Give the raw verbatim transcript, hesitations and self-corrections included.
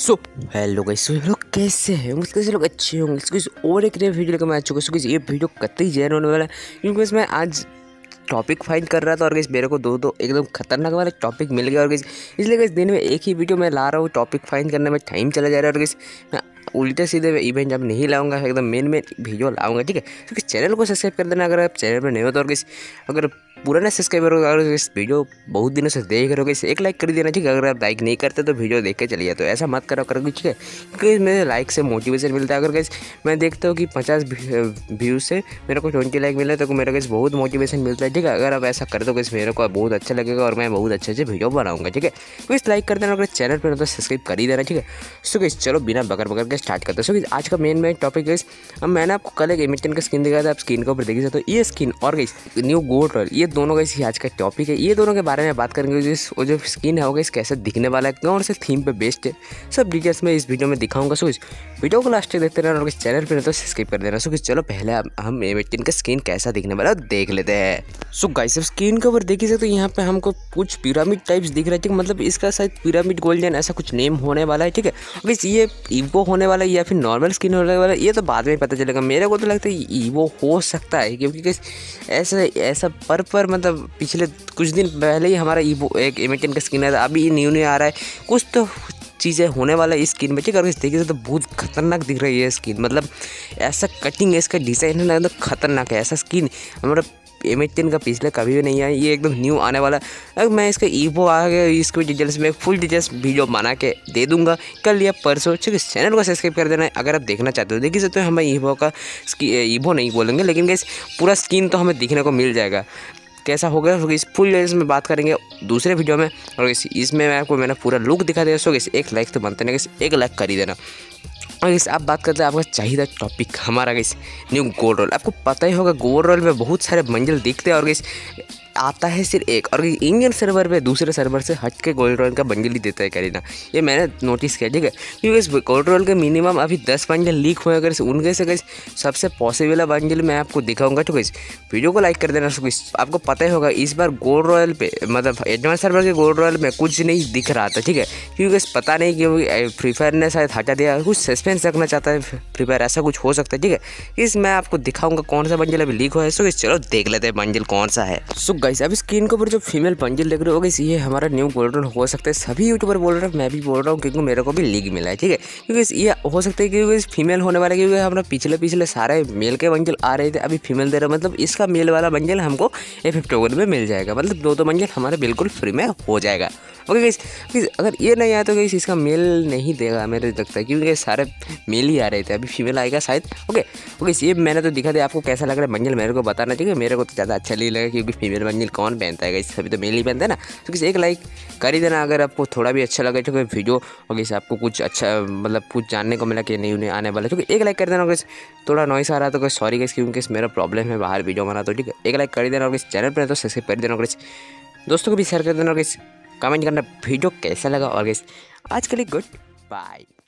So hello guys, सो लोग कैसे हैं? उम्मीद कैसे लोग अच्छे होंगे। इसको इस और एक नए वीडियो लेकर मैं आ चुका हूँ। ये वीडियो कतई जैन होने वाला है क्योंकि इसमें आज टॉपिक फाइंड कर रहा था और मेरे को दो दो एकदम खतरनाक वाले टॉपिक मिल गया और इसलिए इस दिन में एक ही वीडियो मैं ला रहा हूँ। टॉपिक फाइंड करने में टाइम चला जा रहा है और मैं उल्टे सीधे इवेंट जब नहीं लाऊंगा, एकदम मेन मेन वीडियो लाऊंगा। ठीक है, क्योंकि चैनल को सब्सक्राइब कर देना अगर आप चैनल पर नहीं हो तो। और अगर पुराना सब्सक्राइबर हो, अगर इस वीडियो बहुत दिनों से देख रहे हो, इसे एक लाइक कर देना। ठीक है, अगर आप लाइक नहीं करते तो वीडियो देख के चलिए, तो ऐसा मत करो करो। ठीक है, क्योंकि मेरे लाइक से मोटिवेशन मिलता है। अगर गाइस मैं देखता हूँ कि पचास व्यूज़ से मेरे को ट्वेंटी लाइक मिले तो मेरे को बहुत मोटिवेशन मिलता है। ठीक है, अगर आप ऐसा कर दो गाइस मेरे को बहुत अच्छा लगेगा और मैं बहुत अच्छे अच्छे वीडियो बनाऊंगा। ठीक है, तो इस लाइक कर देना, अगर चैनल पर तो सब्सक्राइब कर ही देना। ठीक है, सो गाइस चलो बिना बकर बकर के स्टार्ट करते हैं। सो गाइस आज का मेन मेन टॉपिक गाइस, अब मैंने आपको कल एक एमिटन का स्किन दिखाया था, आप स्किन के ऊपर देखिए तो ये स्किन और गाइस न्यू गोल्ड रॉयल, ये दोनों गाइस आज का टॉपिक है। ये दोनों के बारे में बात करेंगे। जिस वो जो स्किन है वो गाइस कैसे दिखने वाला है, कौन से थीम पे बेस्ड है, सब डिटेल्स में इस वीडियो में दिखाऊंगा। सो इस वीडियो को लास्ट तक देखते रहना और इस चैनल पर तो सब्सक्राइब कर देना। सो गाइस चलो पहले हम एमिटन का स्किन कैसा दिखने वाला है देख लेते हैं। सो गाइस अब स्किन के ऊपर देखिए तो यहाँ पे हमको कुछ पिरामिड टाइप्स दिख रहा है। ठीक, मतलब इसका शायद पिरामिड गोल्डन ऐसा कुछ नेम होने वाला है। ठीक है, गाइस ये ईवो होने वाला है या फिर नॉर्मल स्किन होने वाला है ये तो बाद में पता चलेगा। मेरे को तो लगता है ईवो हो सकता है, क्योंकि ऐसा ऐसा पर पर मतलब पिछले कुछ दिन पहले ही हमारा ईवो एक एमिटन का स्किन आया था, अभी न्यू न्यू आ रहा है। कुछ तो चीज़ें होने वाला है इस स्किन में। ठीक है, देखिए तो बहुत खतरनाक दिख रही है स्किन, मतलब ऐसा कटिंग है, इसका डिज़ाइन है ना एकदम खतरनाक है। ऐसा स्किन हमारा एमिटन का पिछले कभी भी नहीं आया, ये एकदम न्यू आने वाला है। मैं इसका ईवो आ गया, इसको डिटेल्स में फुल डिटेल्स वीडियो बना के दे दूंगा कल या परसों। ठीक है, चैनल को सब्सक्राइब कर देना अगर आप देखना चाहते हो। देखिए सकते हो हमें ईवो का ईवो नहीं बोलेंगे, लेकिन गाइस पूरा स्किन तो हमें दिखने को मिल जाएगा। कैसा होगा इस फुल डिटेल्स में बात करेंगे दूसरे वीडियो में, और इस इसमें मैं आपको मैंने पूरा लुक दिखा दिया। सो एक लाइक तो बनते नहीं, एक लाइक कर ही देना। और इस आप बात करते हैं आपका चाहिए टॉपिक हमारा गाइस न्यू गोल्ड रॉयल। आपको पता ही होगा गोल्ड रॉयल में बहुत सारे मंजिल दिखते हैं और गाइस आता है सिर्फ एक, और इंडियन सर्वर पे दूसरे सर्वर से हट के गोल्ड रॉयल का बंडल ही देता है करीना, ये मैंने नोटिस किया। ठीक है, क्योंकि इस गोल्ड रॉयल के मिनिमम अभी दस बंडल लीक हुए, अगर उनके से गाइस सबसे पॉसिबल बंडल मैं आपको दिखाऊंगा। तो गाइस वीडियो को लाइक कर देना। आपको पता ही होगा इस बार गोल्ड रॉयल पे मतलब एडवांस सर्वर के गोल्ड रॉयल में कुछ नहीं दिख रहा था। ठीक है, क्योंकि पता नहीं क्यों फ्री फायर ने शायद हटा दिया, कुछ सस्पेंस रखना चाहता है फ्री फायर, ऐसा कुछ हो सकता है। ठीक है, इस मैं आपको दिखाऊंगा कौन सा बंडल अभी लीक हुआ है। सो चलो देख लेते हैं बंडल कौन सा है। सो गाइस अभी स्क्रीन के ऊपर जो फीमेल बंडल देख रहे हो गाइस ये हमारा न्यू गोल्डन हो सकता है। सभी यूट्यूबर बोल रहे हैं, मैं भी बोल रहा हूँ, क्योंकि मेरे को भी लीक मिला है। ठीक है, क्योंकि ये हो सकता है क्योंकि फीमेल होने वाला है, क्योंकि हमारा पिछले पिछले सारे मेल के बंडल आ रहे थे, अभी फीमेल दे रहे हैं। मतलब इसका मेल वाला बंडल हमको ए फिफ्टी वन में मिल जाएगा, मतलब दो दो बंडल हमारे बिल्कुल फ्री में हो जाएगा। ओके गाइस, अगर ये नहीं आया तो गाइस इसका मेल नहीं देगा मेरे लगता है, क्योंकि सारे मेल ही आ रहे थे, अभी फीमेल आएगा शायद। ओके ओके ये मैंने तो दिखा दिया, आपको कैसा लग रहा है बंडल मेरे को बताना। ठीक है, मेरे को तो ज़्यादा अच्छा नहीं लगा, क्योंकि फीमेल बंडल कौन पहनता है गाइस, सभी तो मेल ही पहनता है ना। तो किसी एक लाइक कर ही देना अगर आपको थोड़ा भी अच्छा लगे तो वीडियो, और किसी आपको कुछ अच्छा मतलब कुछ जानने को मिला कि नहीं उन्हें आने वाला, तो एक लाइक कर देना। अगर थोड़ा नॉइस आ रहा है तो सॉरी गाइस, क्योंकि मेरा प्रॉब्लम है बाहर वीडियो बना। तो ठीक है, एक लाइक कर देना और इस चैनल पर तो सब्सक्राइब कर देना, और दोस्तों को भी शेयर कर देना, और कमेंट करना वीडियो कैसा लगा। और आज के लिए गुड बाय।